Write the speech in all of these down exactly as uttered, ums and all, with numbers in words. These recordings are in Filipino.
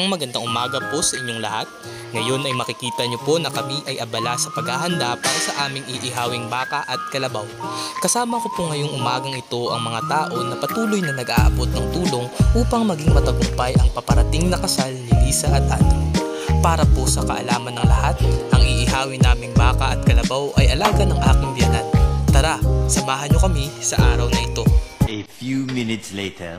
Isang magandang umaga po sa inyong lahat. Ngayon ay makikita nyo po na kami ay abala sa paghahanda para sa aming iihawing baka at kalabaw. Kasama ko po ngayong umagang ito ang mga tao na patuloy na nag-aabot ng tulong upang maging matagumpay ang paparating na kasal ni Lisa at Andrew. Para po sa kaalaman ng lahat, ang iihawin naming baka at kalabaw ay alaga ng aking biyanan. Tara, samahan nyo kami sa araw na ito. A few minutes later.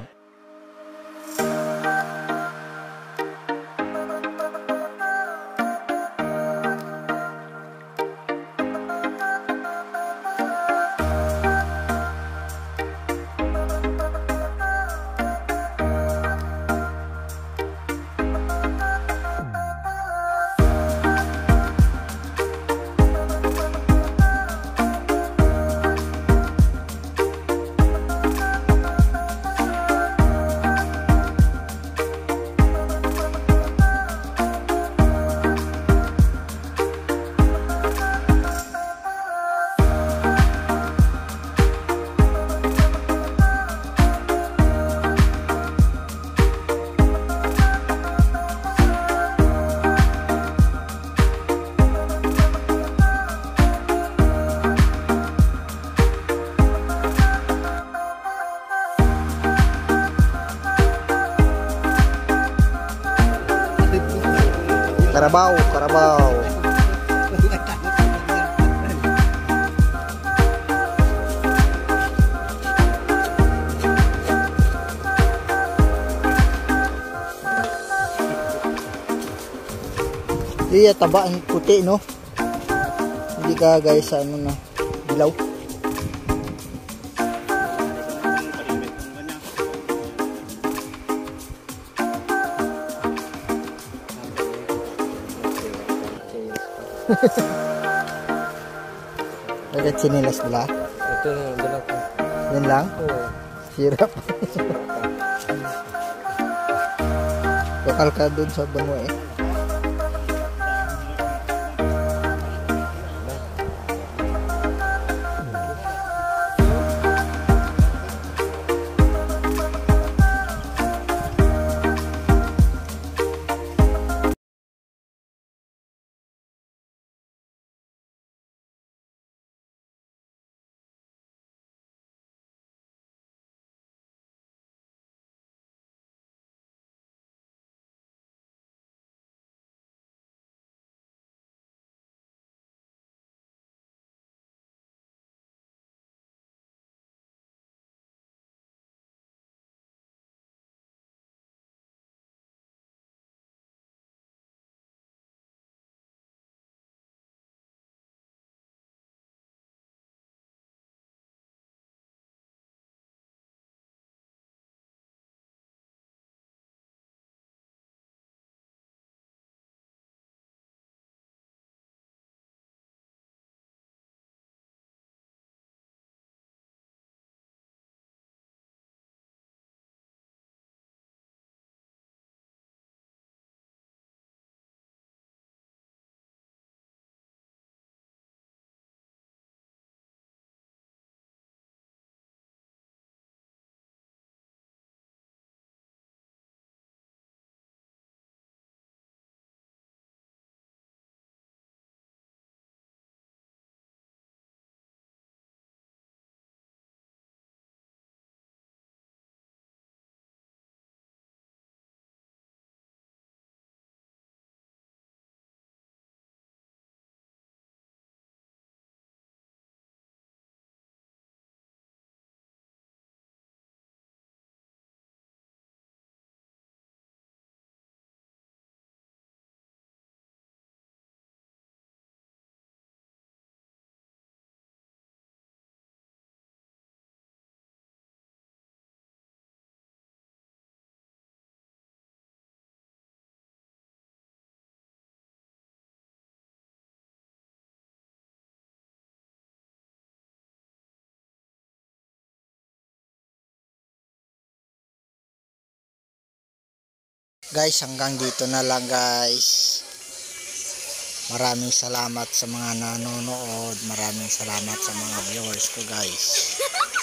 Karabaw, karabaw. Iya, taba ang puti, no? Hindi ka guys sa ano na dilaw. Agad sinilas nila. Ito yung dala ko. Yan lang? Oo. Sirap. Bakal ka dun sa bango eh. Guys, hanggang dito na lang guys. Maraming salamat sa mga nanonood. Maraming salamat sa mga viewers ko guys.